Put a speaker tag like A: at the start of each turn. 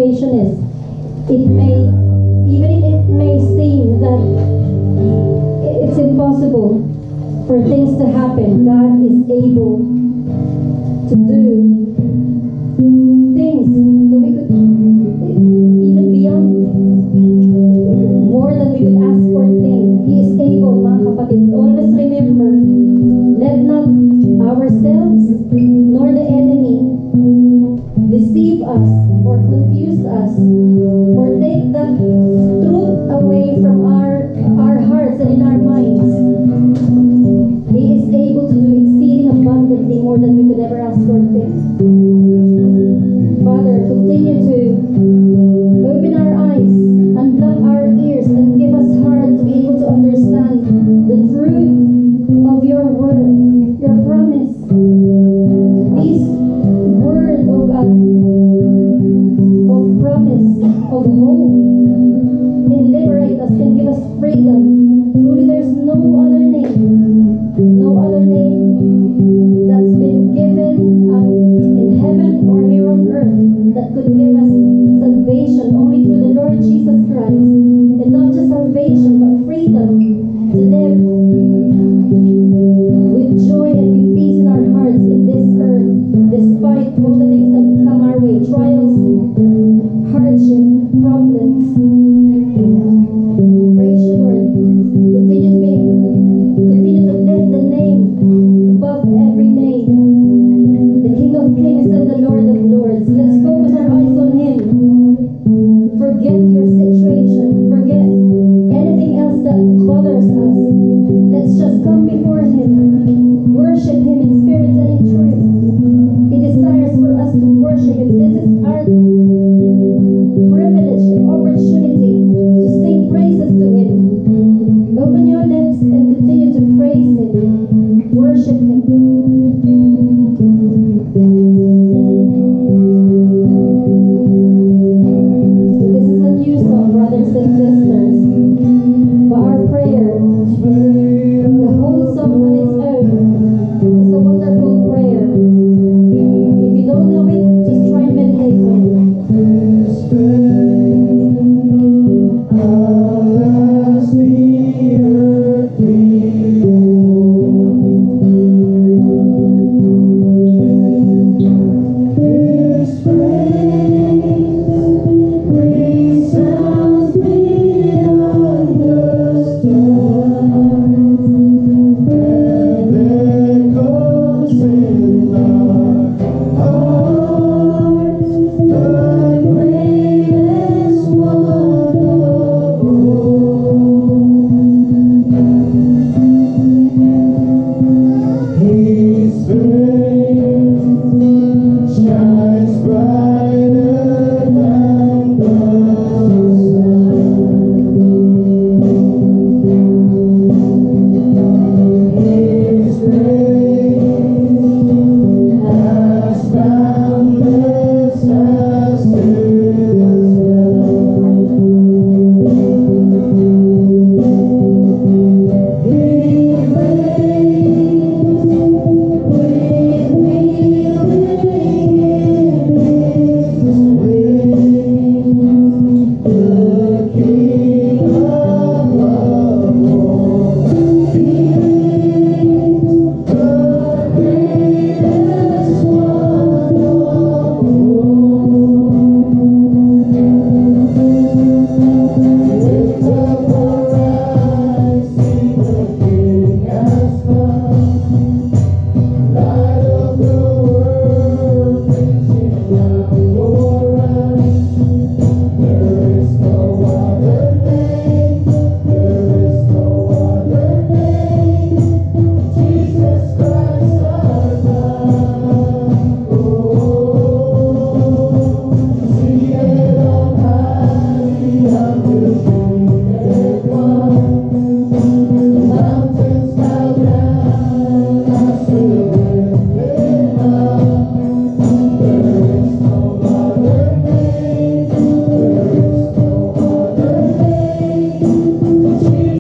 A: situation is. Even if it may seem that it's impossible for things to happen, God is able to do things that we could even beyond, more than we could ask or think. He is able, mga kapatid. Always remember, let not ourselves nor the enemy deceive us or confuse us or take the truth away from our hearts and in our minds. He is able to do exceeding abundantly more than we could ever ask or think. Father, continue to open our eyes, unblock our ears, and give us heart to be able to understand the truth of your word, your promise. These word, oh God, of promise, of hope, can liberate us, can give us freedom. Truly, there's no other name that's been given in heaven or here on earth that could give us salvation, only through the Lord Jesus Christ. And not just salvation, but freedom to live with joy and with peace in our hearts in this earth, despite all the things that come our way, trials, hardship, problems. Praise you, Lord. Continue to lift the name above every name, the King of Kings and the Lord of Lords. Let's focus our eyes on Him. Forget your